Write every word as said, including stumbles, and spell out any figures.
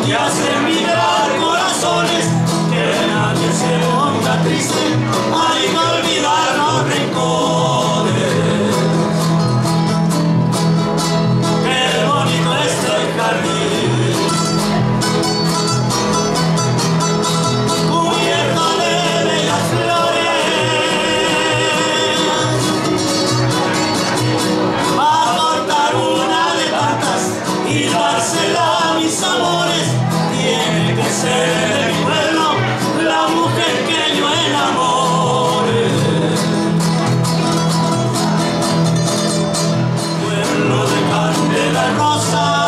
y hace vibrar corazones, que nadie se ponga triste, hay que olvidar los rincones. Qué bonito este jardín, cubierto de bellas flores, va a cortar una de tantas y dársela a mis amores. Tiene que ser de mi pueblo la mujer que yo enamore. Pueblo de candela rosa,